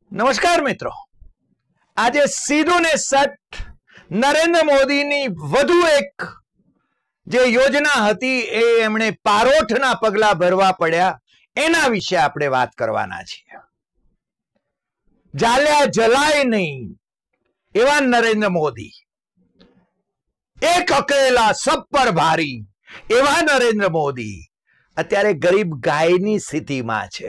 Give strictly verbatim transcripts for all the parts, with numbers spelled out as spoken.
નમસ્કાર મિત્રો, આજે સીધું ને સટ નરેન્દ્ર મોદીની વધુ એક જે યોજના હતી એ એમણે પારોઠના પગલા ભરવા પડ્યા એના વિશે આપણે વાત કરવાના છીએ. જાલ્યા જલાય નહીં એવા નરેન્દ્ર મોદી, એક અકેલા સબ પર ભારી એવા નરેન્દ્ર મોદી અત્યારે ગરીબ ગાયની સ્થિતિમાં છે.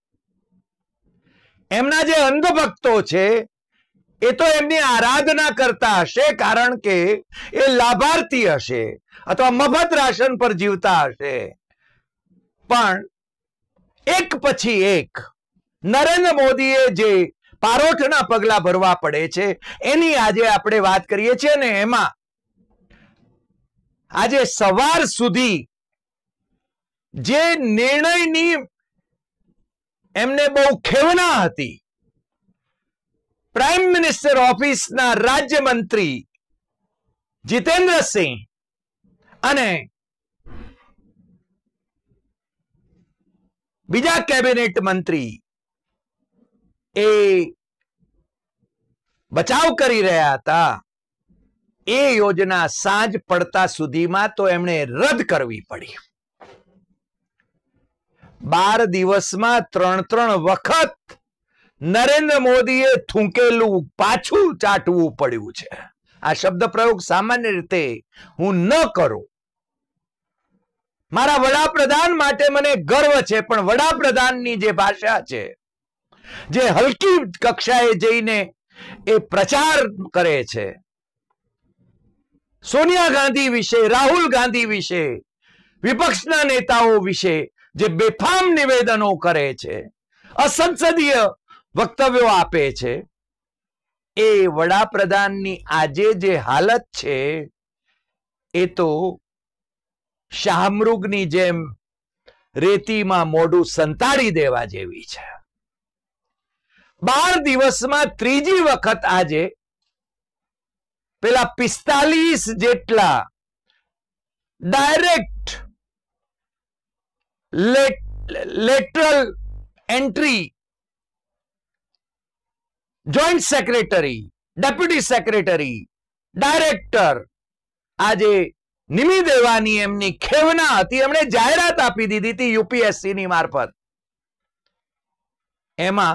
એમના જે અંધભક્તો છે એ તો એમની આરાધના કરતા હશે કારણ કે એ લાભાર્થી હશે અથવા મફત રાશન પર જીવતા હશે, પણ એક પછી એક નરેન્દ્ર મોદીએ જે પારોઠના પગલા ભરવા પડે છે એની આજે આપણે વાત કરીએ છીએ. ને એમાં આજે સવાર સુધી જે નિર્ણયની એમને બહુ ખેવના હતી, પ્રાઇમ મિનિસ્ટર ઓફિસના રાજ્યમંત્રી જીતેન્દ્રસિંહ અને બીજા કેબિનેટ મંત્રી એ બચાવ કરી રહ્યા હતા. એ યોજના સાંજ પડતા સુધીમાં તો એમણે રદ કરવી પડી. બાર દિવસમાં ત્રણ ત્રણ વખત નરેન્દ્ર મોદીએ થૂંકેલું પાછું ચાટવું પડ્યું છે. આ શબ્દ પ્રયોગ સામાન્ય રીતે હું ન કરું. મારા વડાપ્રધાન માટે મને ગર્વ છે, પણ વડાપ્રધાનની જે ભાષા છે, જે હલકી કક્ષાએ જઈને એ પ્રચાર કરે છે, સોનિયા ગાંધી વિશે, રાહુલ ગાંધી વિશે, વિપક્ષના નેતાઓ વિશે જે બેફામ નિવેદનો કરે છે, અસંસદીય વક્તવ્યો આપે છે, એ વડાપ્રધાનની આજે જે હાલત છે એ તો શાહમૃગની જેમ રેતીમાં મોઢું સંતાડી દેવા જેવી છે. બાર દિવસમાં ત્રીજી વખત આજે પેલા પિસ્તાલીસ જેટલા direct lateral entry joint secretary, deputy secretary, director આજે નિમી દેવાની એમની ખેવના હતી. એમણે જાહેરાત આપી દીધી હતી યુપીએસસી ની મારફત. એમાં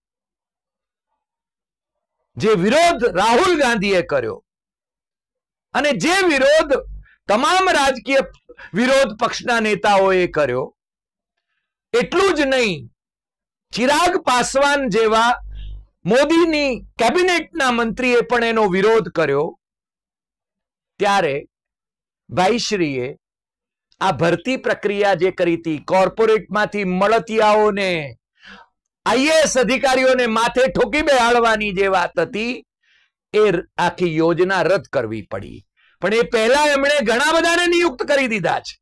જે વિરોધ રાહુલ ગાંધીએ કર્યો અને જે વિરોધ તમામ રાજકીય વિરોધ પક્ષના નેતાઓએ કર્યો, એટલું જ નહીં, ચિરાગ પાસવાન જેવા મોદીની કેબિનેટના મંત્રીએ પણ એનો વિરોધ કર્યો. ત્યારે ભાઈશ્રીએ આ ભરતી પ્રક્રિયા જે કરી હતી, કોર્પોરેટમાંથી મળતિયાઓને, આઈએએસ અધિકારીઓને માથે ઠોકી બેહાડવાની જે વાત હતી, એ આખી યોજના રદ કરવી પડી. પણ એ પહેલા એમણે ઘણા બધાને નિયુક્ત કરી દીધા છે.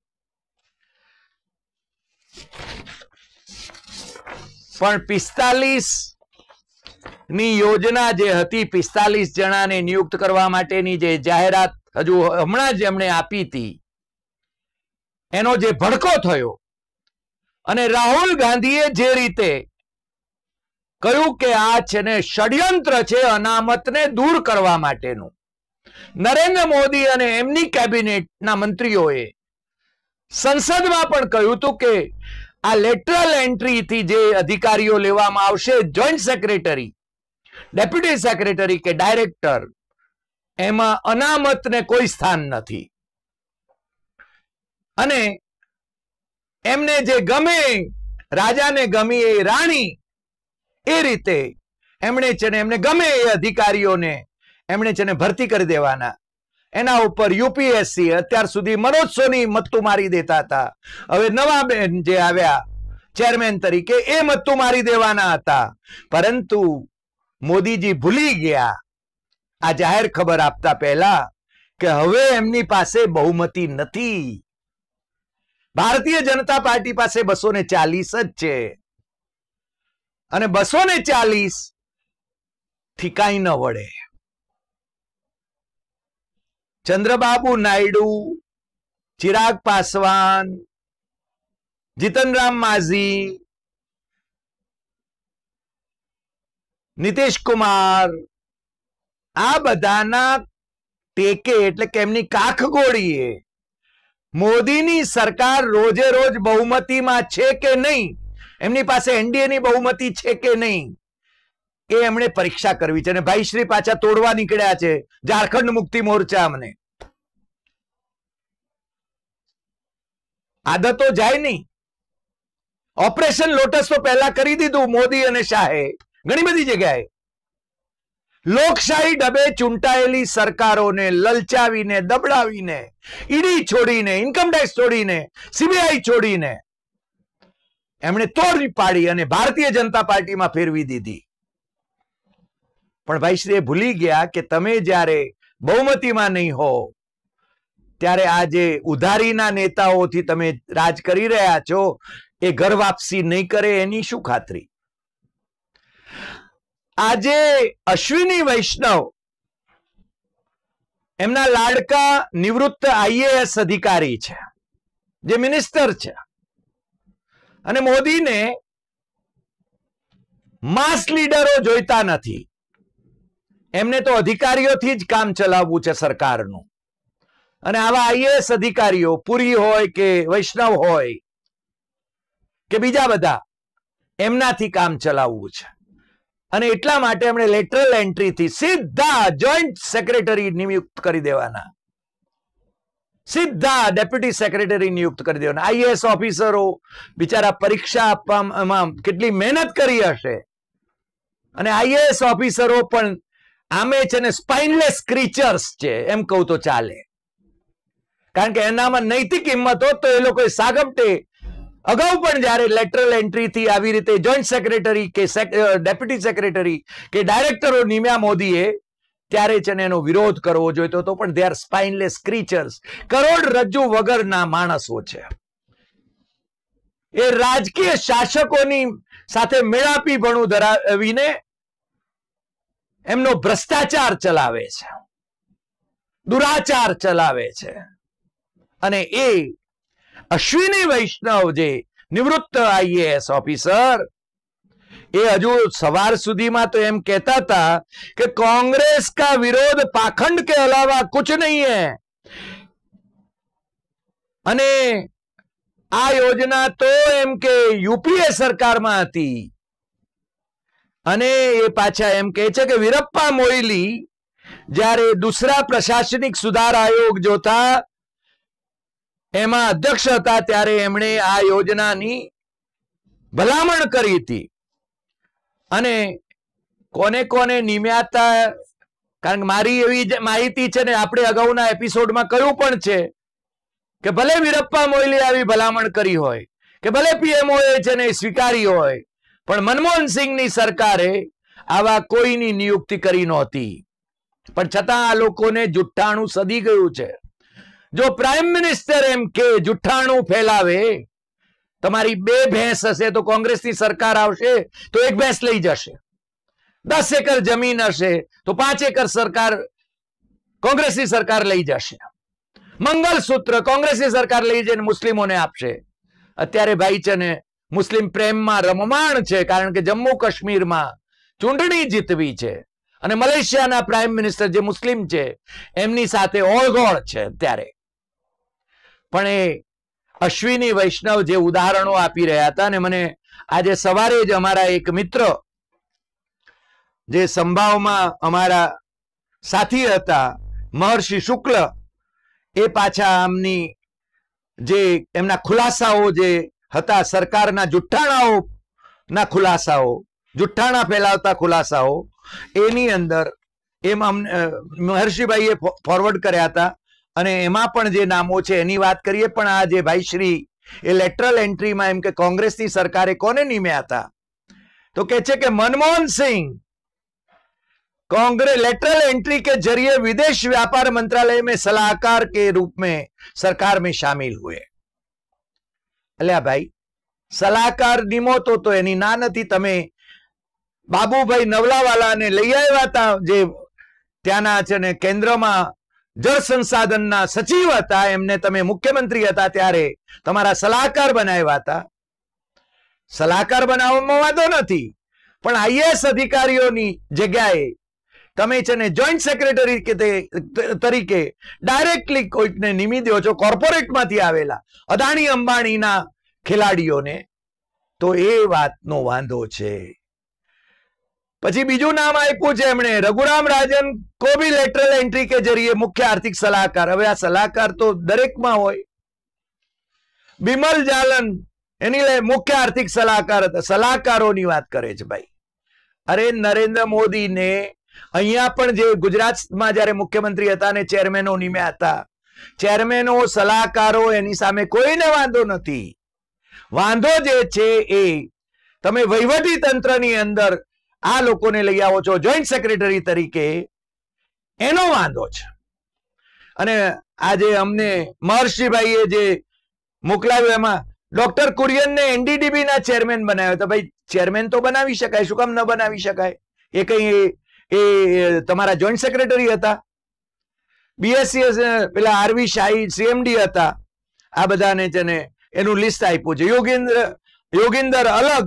પણ પિસ્તાલીસ ની યોજના જે હતી, પિસ્તાલીસ જણાને નિયુક્ત કરવા માટેની જે જાહેરાત હજુ હમણાં જ એમણે આપી હતી, એનો જે ભડકો થયો અને રાહુલ ગાંધીએ જે રીતે કહ્યું કે આ છે ને ષડયંત્ર છે અનામતને દૂર કરવા માટેનું, નરેન્દ્ર મોદી અને એમની કેબિનેટના મંત્રીઓએ સંસદમાં પણ કહ્યું હતું કે આ લેટરલ એન્ટ્રીથી જે અધિકારીઓ લેવામાં આવશે, જોઈન્ટ સેક્રેટરી, ડેપ્યુટી સેક્રેટરી કે ડાયરેક્ટર, એમાં અનામતને કોઈ સ્થાન નથી. અને એમને જે ગમે, રાજાને ગમી એ રાણી, એ રીતે એમણે છે ને એમને ગમે એ અધિકારીઓને એમણે છે ને ભરતી કરી દેવાના. એના ઉપર યુપીએસસી અત્યાર સુધી મનોજ સોની મત્તું મારી દેતા હતા. હવે નવા બેન જે આવ્યા ચેરમેન તરીકે, એ મત્તું મારી દેવાના હતા. પરંતુ મોદીજી ભૂલી ગયા આ જાહેર ખબર આપતા પહેલા કે હવે એમની પાસે બહુમતી નથી. ભારતીય જનતા પાર્ટી પાસે બસો ને ચાલીસ જ છે અને બસો ને ચાલીસ થી કાંઈ ન વળે. ચંદ્રબાબુ નાયડુ, ચિરાગ પાસવાન, જીતન રામ માઝી, નીતિશ કુમાર આ બધાના ટેકે એટલે કે એમની કાખગોળીએ મોદીની સરકાર રોજે રોજ બહુમતીમાં છે કે નહીં, એમની પાસે એનડીએ ની બહુમતી છે કે નહીં, એ એમણે પરીક્ષા કરવી છે. અને ભાઈ શ્રી પાછા તોડવા નીકળ્યા છે ઝારખંડ મુક્તિ મોરચા. અમને આદતો જાય નહીં. ઓપરેશન લોટસ તો પહેલા કરી દીધું મોદી અને શાહે ઘણી બધી જગ્યાએ. લોકશાહી ડબે ચૂંટાયેલી સરકારોને લલચાવીને, દબડાવીને, ઈડી છોડીને, ઇન્કમટેક્સ છોડીને, સીબીઆઈ છોડીને એમણે તોડી પાડી અને ભારતીય જનતા પાર્ટીમાં ફેરવી દીધી. પણ ભાઈશ્રી એ ભૂલી ગયા કે તમે જ્યારે બહુમતીમાં નહીં હો ત્યારે આ જે ઉધારીના નેતાઓથી તમે રાજ કરી રહ્યા છો એ ઘર વાપસી નહીં કરે એની શું ખાતરી? આજે અશ્વિની વૈષ્ણવ એમના લાડકા નિવૃત્ત આઈએએસ અધિકારી છે, જે મિનિસ્ટર છે, અને મોદીને માસ લીડરો જોઈતા નથી. એમને તો અધિકારીઓથી જ કામ ચલાવવું છે સરકારનું. અને આવા આઈએએસ અધિકારીઓ પુરી હોય કે વૈષ્ણવ હોય કે બીજા બધા, એમનાથી કામ ચલાવવું છે. અને એટલા માટે એમણે લેટરલ એન્ટ્રીથી સીધા જોઈન્ટ સેક્રેટરી નિયુક્ત કરી દેવાના, સીધા ડેપ્યુટી સેક્રેટરી નિયુક્ત કરી દેવાના. આઈએએસ ઓફિસરો બિચારા પરીક્ષા આપવામાં કેટલી મહેનત કરી હશે. અને આઈએએસ ઓફિસરો પણ આમે છે ને સ્પાઇનલેસ ક્રીચર્સ છે એમ કહું તો ચાલે. કારણ કે એનામાં નૈતિક હિંમત હોત તો એ લોકોએ સાગમટે અગાઉ પણ જયારે લેટરલ એન્ટ્રીથી આવી રીતે જોઈન્ટ સેક્રેટરી કે ડેપ્યુટી સેક્રેટરી કે ડાયરેક્ટરો નિમ્યા મોદીએ, ત્યારે છે ને એનો વિરોધ કરવો જોઈતો હતો. પણ દે આર સ્પાઇનલેસ ક્રીચર્સ, કરોડરજ્જુ વગરના માણસો છે. એ રાજકીય શાસકોની સાથે મેળાપી ભણું ધરાવીને એમનો ભ્રષ્ટાચાર ચલાવે છે, દુરાચાર ચલાવે છે. અને એ અશ્વિની વૈષ્ણવ જે નિવૃત્ત આઈએએસ ઓફિસર, એ હજુ સવાર સુધીમાં તો એમ કહેતા હતા કે कांग्रेस का विरोध पाखंड के अलावा कुछ नहीं है. અને આ યોજના તો એમ કે યુપીએ સરકારમાં હતી. અને એ પાછા એમ કહે છે કે વીરપ્પા મોઈલી જ્યારે દૂસરા પ્રશાસનિક સુધાર આયોગ જો था એમાં અધ્યક્ષ હતા ત્યારે એમણે આ યોજનાની ભલામણ કરી હતી. અને કોને કોને નિમ્યા હતા, કારણ કે મારી એવી માહિતી છે ને, આપણે અગાઉના એપિસોડમાં કહ્યું પણ છે કે ભલે વીરપ્પા મોઈલી આવી ભલામણ કરી હોય કે ભલે પીએમઓએ છે ને સ્વીકારી હોય, પણ મનમોહન સિંહની સરકારે આવા કોઈની નિયુક્તિ કરી નહોતી. પણ છતાં આ લોકોને જુઠ્ઠાણું સદી ગયું છે. જો પ્રાઇમ મિનિસ્ટર એમ કે જુઠ્ઠાણું ફેલાવે, તમારી બે ભેંસ હશે તો કોંગ્રેસની સરકાર આવશે તો એક ભેંસ લઈ જશે. દસ એકર જમીન હશે તો પાંચ એકર સરકાર કોંગ્રેસની સરકાર લઈ જશે. મંગલસૂત્ર કોંગ્રેસની સરકાર લઈ જઈને મુસ્લિમોને આપશે. અત્યારે ભાઈ છે ને મુસ્લિમ પ્રેમમાં રમમાણ છે, કારણ કે જમ્મુ કાશ્મીરમાં ચૂંટણી જીતવી છે અને મલેશિયાના પ્રાઇમ મિનિસ્ટર જે મુસ્લિમ છે એમની સાથે ઓળઘોળ છે અત્યારે. પણ એ અશ્વિની વૈષ્ણવ જે ઉદાહરણો આપી રહ્યા હતા, અને મને આજે સવારે જ અમારા એક મિત્ર જે સંભાવમાં અમારા સાથી હતા મહર્ષિ શુક્લ, એ પાછા આમની જે એમના ખુલાસાઓ જે હતા સરકારના જુઠ્ઠાણાઓ ના ખુલાસાઓ, જુઠ્ઠાણા ફેલાવતા ખુલાસાઓ, એની અંદર એમાં મહર્ષિભાઈએ ફોરવર્ડ કર્યા હતા. અને એમાં પણ જે નામો છે એની વાત કરીએ. પણ આ જે ભાઈશ્રી એ લેટરલ એન્ટ્રીમાં એમ કે કોંગ્રેસની સરકારે કોને નિમ્યા હતા, તો કે છે કે मनमोहन सिंह कांग्रेस लेटरल एंट्री के जरिए विदेश व्यापार मंत्रालय में सलाहकार के रूप में सरकार में शामिल हुए. अल्या भाई, सलाहकार निमो तो तो एनी ना नथी. તમે બાબુભાઈ નવલાવાલાને લઈ આવ્યા હતા, જે ત્યાંના છે ને કેન્દ્રમાં જળ સંસાધનના સચિવ હતા, એમને તમે મુખ્યમંત્રી હતા ત્યારે તમારા સલાહકાર બનાવ્યા હતા. સલાહકાર બનાવવામાં વાંધો નથી, પણ આઈએએસ અધિકારીઓની જગ્યાએ તમે છે ને જોઈન્ટ સેક્રેટરી કે તરીકે ડાયરેક્ટલી કોઈકને નિમી દો છો, કોર્પોરેટમાંથી આવેલા અદાણી અંબાણીના ખેલાડીઓને, તો એ વાતનો વાંધો છે. પછી બીજું નામ આપ્યું છે એમણે રઘુરામ રાજન કો ભી લેટરલ એન્ટ્રી કે જરિए મુખ્ય આર્થિક સલાહકાર. હવે આ સલાહકાર તો દરેકમાં હોય. બિમલ જાલન એની મુખ્ય આર્થિક સલાહકાર હતા. સલાહકારોની વાત કરે છે ભાઈ. અરે નરેન્દ્ર મોદીને અહીંયા પણ જે ગુજરાતમાં જયારે મુખ્યમંત્રી હતા ને ચેરમેનો નિમ્યા હતા, ચેરમેનો સલાહકારો એની સામે કોઈને વાંધો નથી. વાંધો જે છે એ તમે વહીવટી તંત્રની અંદર આ લોકોને લઈ આવો છો જોઈન્ટ સેક્રેટરી તરીકે, એનો વાંધો છે. અને આજે અમને મહર્ષિભાઈએ જે મોકલાવ્યું એમાં ડોક્ટર કુરિયનને એનડીડીબી ના ચેરમેન બનાવ્યો. તો ભાઈ ચેરમેન તો બનાવી શકાય, શું કામ ન બનાવી શકાય? એ કઈ એ તમારા જોઈન્ટ સેક્રેટરી હતા. બીએસસી પેલા આરવી શાહી સીએમડી હતા. આ બધાને છે ને એનું લિસ્ટ આપ્યું છે. યોગેન્દ્ર યોગેન્દર અલગ,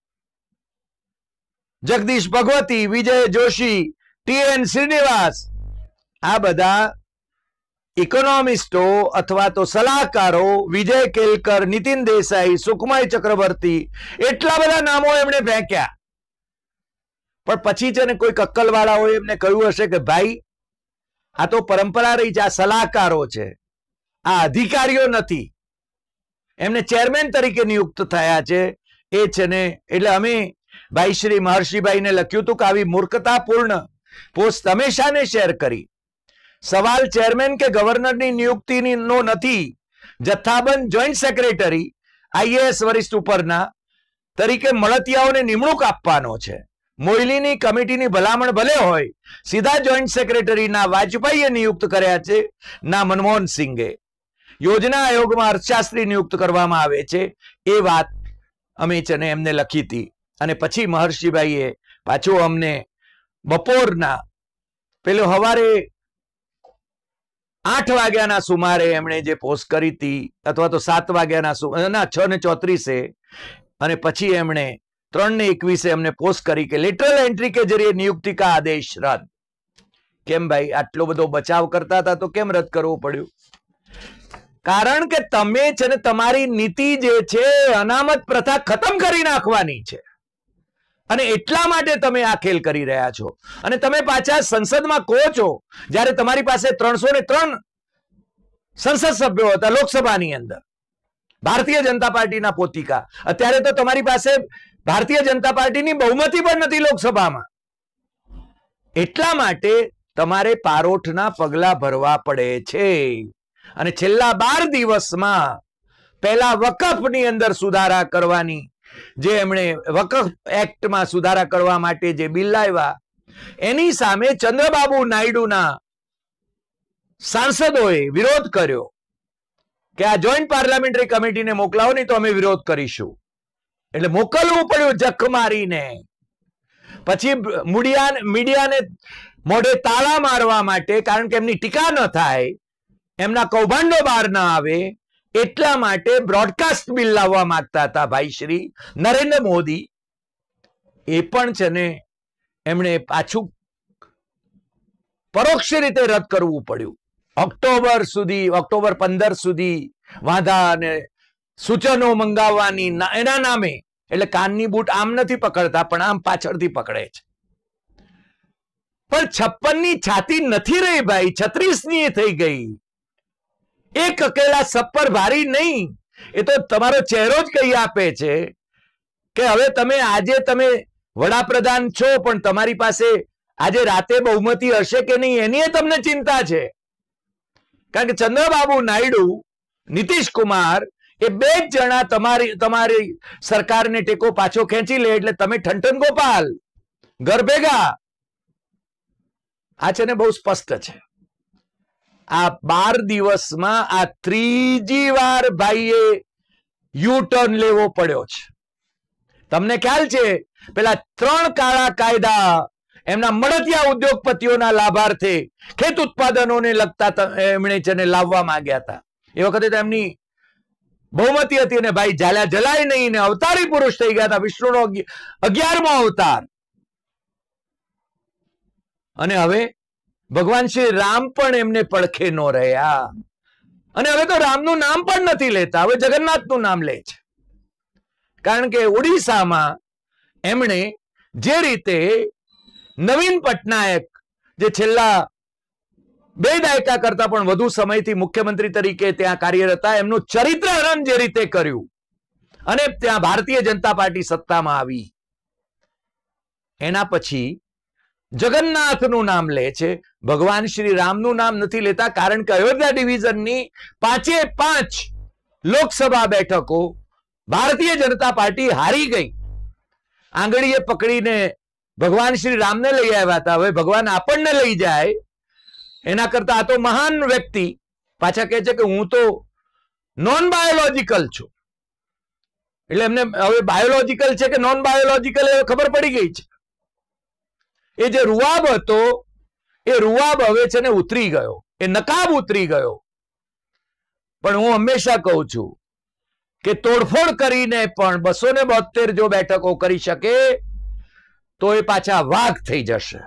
જગદીશ ભગવતી, વિજય જોશી, ટી એન શ્રીનિવાસ, આ બધા ઇકોનોમિસ્ટો અથવા તો સલાહકારો, વિજય કેલકર, નીતિન દેસાઈ, સુખમય ચક્રવર્તી, એટલા બધા નામો એમણે ફેંક્યા. પણ પછી છે ને કોઈ અક્કલવાળાઓએ એમને કહ્યું હશે કે ભાઈ આ તો પરંપરા રહી છે, આ સલાહકારો છે, આ અધિકારીઓ નથી. એમને ચેરમેન તરીકે નિયુક્ત થયા છે એ છે ને. એટલે અમે ભાઈ શ્રી મહર્ષિભાઈને લખ્યું હતું કે આવી મૂર્ખતાપૂર્ણ પોસ્ટ તમે શાને શેર કરી? સવાલ ચેરમેન કે ગવર્નરની નિયુક્તિની નો નથી. જથ્થાબંધ જોઈન્ટ સેક્રેટરી આઈએએસ વરિષ્ઠ ઉપરના તરીકે મળતિયાઓને નિમણૂક આપવાનો છે. મોયલીની કમિટીની ભલામણ ભલે હોય, સીધા જોઈન્ટ સેક્રેટરીના વાજપેયીએ નિયુક્ત કર્યા છે, ના મનમોહન સિંઘે. યોજના આયોગમાં અર્થશાસ્ત્રી નિયુક્ત કરવામાં આવે છે. એ વાત અમે છે ને એમને લખી હતી. અને પછી મહર્ષિભાઈએ પાછું અમને બપોરના પેલો હવારે આઠ વાગ્યાના સુમારે એમણે જે પોસ્ટ કરી હતી, અથવા તો સાત વાગ્યાના ના છ ને ચોત્રીસે, અને પછી એમણે ત્રણ ને એકવીસે એમને પોસ્ટ કરી કે લેટરલ એન્ટ્રી કે જરિए નિયુક્તિ કા આદેશ રદ. કેમ ભાઈ આટલો બધો બચાવ કરતા હતા તો કેમ રદ કરવું પડ્યું? કારણ કે તમે છે ને તમારી નીતિ જે છે અનામત પ્રથા ખતમ કરી નાખવાની છે, અને એટલા માટે તમે આ ખેલ કરી રહ્યા છો. અને તમે પાછા સંસદમાં કહો છો, જ્યારે તમારી પાસે ત્રણસો ને ત્રણ સંસદ સભ્યો હતા લોકસભાની અંદર, ભારતીય જનતા પાર્ટીના પોતિકા. અત્યારે તો તમારી પાસે ભારતીય જનતા પાર્ટીની બહુમતી પણ નથી લોકસભામાં. એટલા માટે તમારે પારોઠના પગલા ભરવા પડે છે. અને છેલ્લા બાર દિવસમાં પહેલા વકફની અંદર સુધારા કરવાની, જે એમણે વકફ એક્ટમાં સુધારા કરવા માટે જે બિલ લાવ્યા, એની સામે ચંદ્રબાબુ નાયડુના સાંસદોએ વિરોધ કર્યો કે આ જોઈન્ટ પાર્લામેન્ટરી કમિટીને મોકલાવો, નહીં તો અમે વિરોધ કરીશું. એટલે મોકલવું પડ્યું જખ મારીને. પછી મીડિયા મીડિયાને મોઢે તાળા મારવા માટે, કારણ કે એમની ટીકા ન થાય, એમના કૌભાંડો બહાર ન આવે, એટલા માટે બ્રોડકાસ્ટ બિલ લાવવા માંગતા હતા ભાઈ શ્રી નરેન્દ્ર મોદી. એ પણ છે ને એમણે પાછું પરોક્ષ રીતે રદ કરવું પડ્યું. ઓક્ટોબર સુધી, ઓક્ટોબર પંદર સુધી વાંધા અને સૂચનો મંગાવવાની એના નામે. એટલે કાનની બૂટ આમ નથી પકડતા, પણ આમ પાછળથી પકડે છે. પણ છપ્પન ની છાતી નથી રહી ભાઈ, છત્રીસ ની થઈ ગઈ. એક અકેલા સપ્પર ભારી નહીં. એ તો તમારો ચહેરો જ કહી આપે છે કે હવે તમે આજે તમે વડાપ્રધાન છો, પણ તમારી પાસે આજે રાતે બહુમતી હશે કે નહીં એની તમને ચિંતા છે. કારણ કે ચંદ્રબાબુ નાયડુ, નીતિશ કુમાર, એ બે જ જણા તમારી તમારી સરકારને ટેકો પાછો ખેંચી લે એટલે તમે ઠનઠન ગોપાલ ઘર ભેગા. આ છે ને બહુ સ્પષ્ટ છે. આ બાર દિવસમાં આ ત્રીજી વાર ભાઈએ યુ ટર્ન લેવો પડ્યો છે. તમને ખ્યાલ છે પેલા ત્રણ કાળા કાયદા એમના મળતિયા ઉદ્યોગપતિઓના લાભાર્થે ખેત ઉત્પાદનોને લગતા એમણે જેને લાવવા માંગ્યા હતા. એ વખતે તો એમની બહુમતી હતી અને ભાઈ ઝાલા જલાય નહીં ને અવતારી પુરુષ થઈ ગયા હતા, વિષ્ણુનો અગિયારમો અવતાર. અને હવે ભગવાન શ્રી રામ પણ એમને પડખે નો રહ્યા, અને હવે તો રામનું નામ પણ નથી લેતા, હવે જગન્નાથનું નામ લે છે. કારણ કે ઓડિશામાં એમણે જે રીતે નવીન પટનાયક, જે છેલ્લા બે દાયકા કરતા પણ વધુ સમયથી મુખ્યમંત્રી તરીકે ત્યાં કાર્યરત હતા, એમનું ચરિત્ર હરણ જે રીતે કર્યું અને ત્યાં ભારતીય જનતા પાર્ટી સત્તામાં આવી, એના પછી જગન્નાથનું નામ લે છે, ભગવાન શ્રી રામનું નામ નથી લેતા. કારણ કે અયોધ્યા ડિવિઝનની પાંચે પાંચ લોકસભા બેઠકો ભારતીય જનતા પાર્ટી હારી ગઈ. આંગળીએ પકડીને ભગવાન શ્રી રામને લઈ આવ્યા હતા, હવે ભગવાન આપણને લઈ જાય એના કરતા આ તો મહાન વ્યક્તિ પાછા કહે છે કે હું તો નોન બાયોલોજીકલ છું. એટલે એમને હવે બાયોલોજીકલ છે કે નોન બાયોલોજીકલ એ ખબર પડી ગઈ છે. એ જે રૂવાબ હતો એ રૂવાબ હવે છે ને ઉતરી ગયો, એ નકાબ ઉતરી ગયો. પણ હું હંમેશા કહું છું કે તોડફોડ કરીને પણ બસો ને બોતેર જો બેઠકો કરી શકે તો એ પાછા વાઘ થઈ જશે,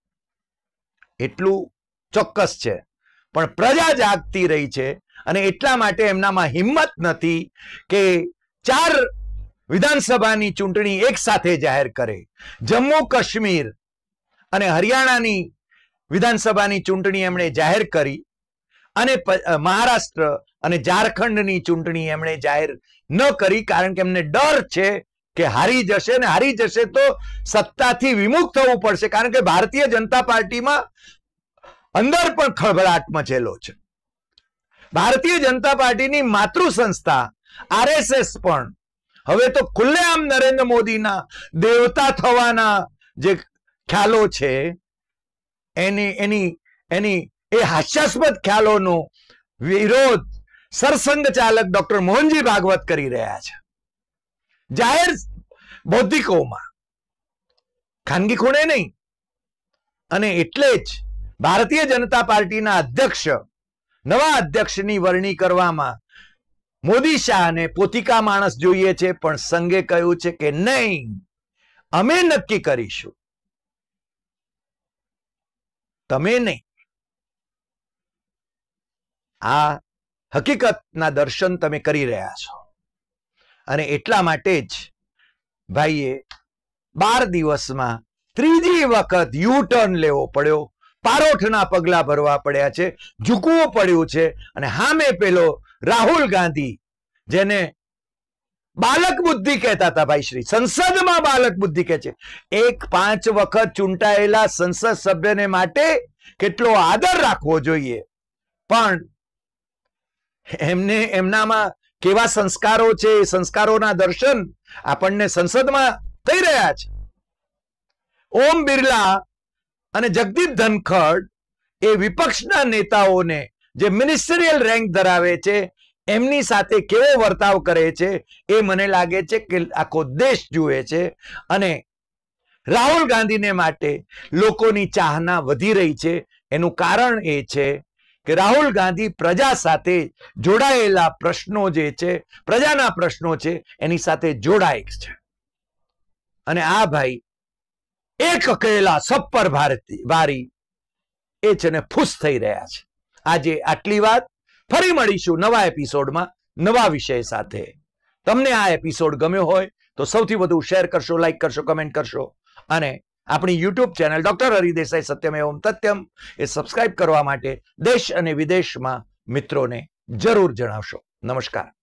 એટલું ચોક્કસ છે. પણ પ્રજા જાગતી રહી છે અને એટલા માટે એમનામાં હિંમત નથી કે ચાર વિધાનસભાની ચૂંટણી એક સાથે જાહેર કરે. જમ્મુ કાશ્મીર અને હરિયાણાની વિધાનસભાની ચૂંટણી એમણે જાહેર કરી અને મહારાષ્ટ્ર અને ઝારખંડની ચૂંટણી એમણે જાહેર ન કરી, કારણ કે એમને ડર છે કે હારી જશે, ને હારી જશે તો સત્તાથી વિમુખ થવું પડશે. કારણ કે ભારતીય જનતા પાર્ટીમાં અંદર પણ ખળભળાટ મચેલો છે. ભારતીય જનતા પાર્ટીની માતૃ સંસ્થા આરએસએસ પણ હવે તો ખુલ્લેઆમ નરેન્દ્ર મોદીના દેવતા થવાના જે ખ્યાલો છે એની એની એની એ હાસ્યાસ્પદ ખ્યાલોનો વિરોધ સરસંઘ ચાલક ડોક્ટર મોહનજી ભાગવત કરી રહ્યા છે જાહેર બૌદ્ધિકોમાં, ખાનગી ખૂણે નહીં. અને એટલે જ ભારતીય જનતા પાર્ટીના અધ્યક્ષ, નવા અધ્યક્ષની વરણી કરવામાં મોદી શાહને પોતિકા માણસ જોઈએ છે, પણ સંઘે કહ્યું છે કે નહીં, અમે નક્કી કરીશું, તમે નહીં. આ હકીકતના દર્શન તમે કરી રહ્યા છો. અને એટલા માટે જ ભાઈએ બાર દિવસમાં ત્રીજી વખત યુ ટર્ન લેવો પડ્યો, પારોઠના પગલા ભરવા પડ્યા છે, ઝૂકવું પડ્યું છે. અને હામે પેલો રાહુલ ગાંધી, જેને બાલક બુદ્ધિ કહેતા હતા ભાઈ શ્રી, સંસદમાં બાલક બુદ્ધિ કહે છે. એક પાંચ વખત ચૂંટાયેલા સંસદ સભ્યને માટે કેટલો આદર રાખવો જોઈએ, પણ એમને એમનામાં કેવા સંસ્કારો છે, એ સંસ્કારોના દર્શન આપણને સંસદમાં થઈ રહ્યા છે. ઓમ બિરલા અને જગદીપ ધનખડ એ વિપક્ષના નેતાઓને જે મિનિસ્ટરિયલ રેન્ક ધરાવે છે એમની સાથે કેવો વર્તાવ કરે છે એ મને લાગે છે કે આખો દેશ જુએ છે. અને રાહુલ ગાંધીને માટે લોકોની ચાહના વધી રહી છે. એનું કારણ એ છે કે રાહુલ ગાંધી પ્રજા સાથે જોડાયેલા પ્રશ્નો જે છે, પ્રજાના પ્રશ્નો છે, એની સાથે જોડાય છે. અને આ ભાઈ એક અકેલા સબ પર ભારતી વારી એ છે ને ફૂસ થઈ રહ્યા છે. આજે આટલી વાત. ફરી મળીશું નવા એપિસોડમાં નવા વિષય સાથે. તમને આ એપિસોડ ગમ્યો હોય તો સૌથી વધુ શેર કરશો, લાઈક કરશો, કમેન્ટ કરશો અને આપણી YouTube channel doctor Hari Desai Satyam Evam Tathyam એ સબસ્ક્રાઇબ કરવા માટે દેશ અને વિદેશમાં મિત્રોને જરૂર જણાવશો. નમસ્કાર.